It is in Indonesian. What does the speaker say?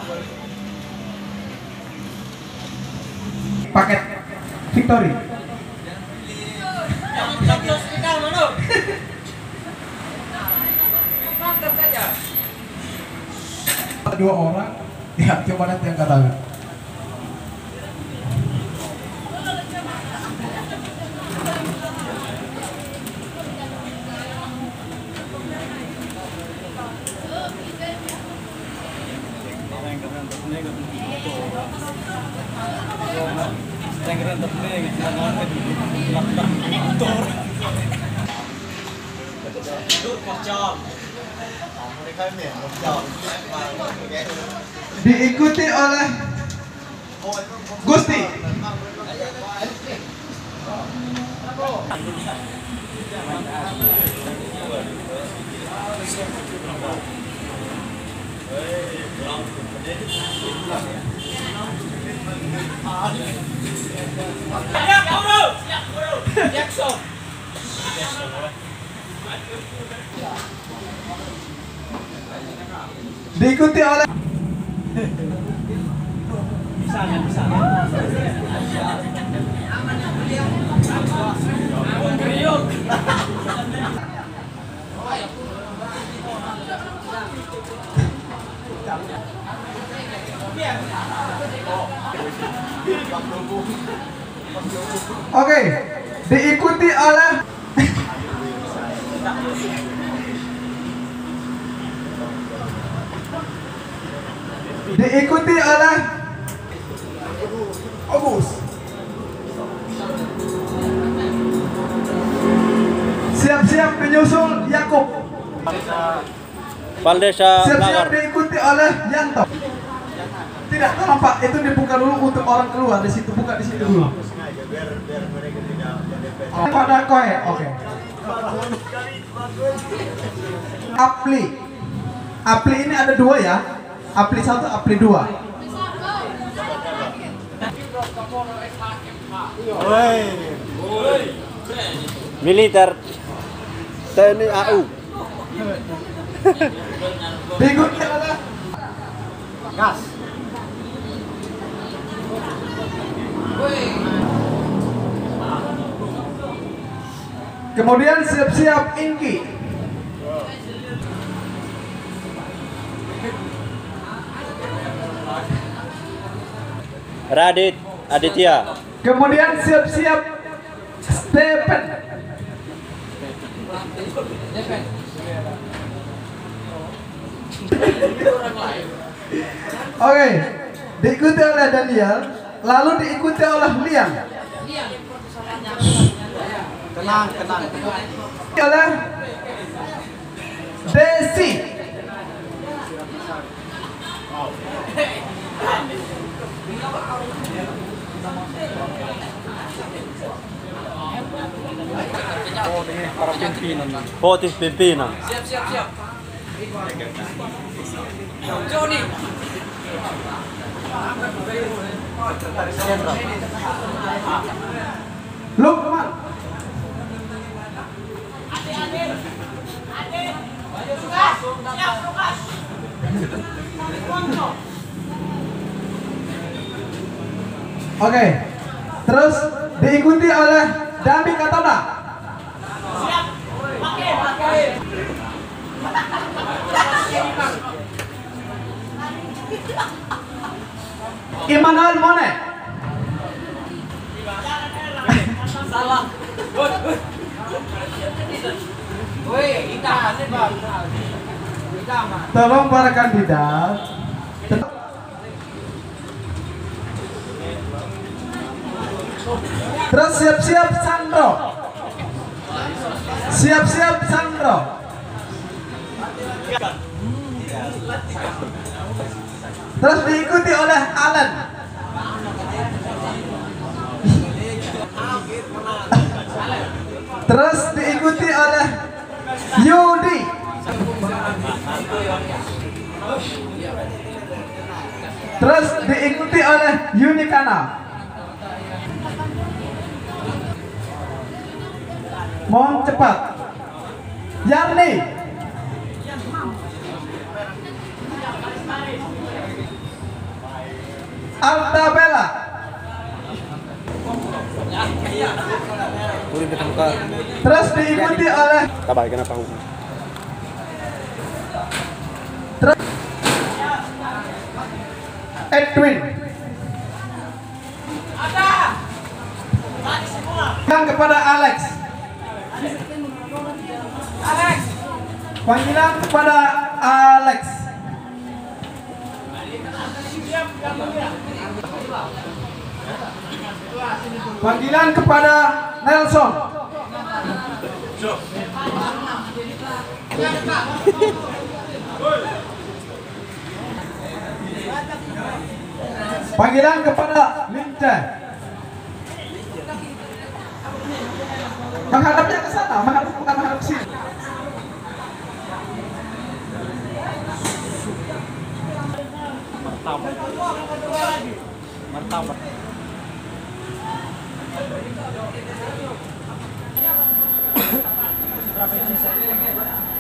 Paket Victory. Dua orang, ya coba nanti yang katakan. Diikuti oleh Gusti. Diikuti oleh Oke, diikuti oleh Agus. Siap-siap menyusul Yakub. Valdesa Siap-siap diikuti oleh Yanto. Tidak, tolong Pak, itu dibuka dulu untuk orang keluar di situ, buka di situ dulu. Pada koe, oke. Apli ini ada dua ya. Apli 1, Apli 2. militer TNI AU. Diikuti oleh Gas. Kemudian siap-siap Inki. Radit Aditya. Kemudian siap-siap Stephen. Oke, diikuti oleh Daniel, lalu diikuti oleh Liam. Tenang. Oleh Desi. Potis pimpinan. Siap. Joni. Lukman. Oke, terus diikuti oleh Dami Katona. Siap. Pakai. Immanuel Mone. Salah. Woi, Tolong para kandidat. Terus siap-siap Sandro. Siap-siap Sandro. Terus diikuti oleh Alan. Terus diikuti oleh Yudi. Terus diikuti oleh Unikana. Mohon cepat. Yarni. Altabella. Udah kita buka. Terus diikuti oleh Tabay kenapa aku? terus Edwin. Panggilan kepada Alex. Panggilan kepada Alex. Panggilan kepada Nelson. Panggilan kepada Linda. Menghadapnya ke sana, bukan menghadap ke sini. Martabak.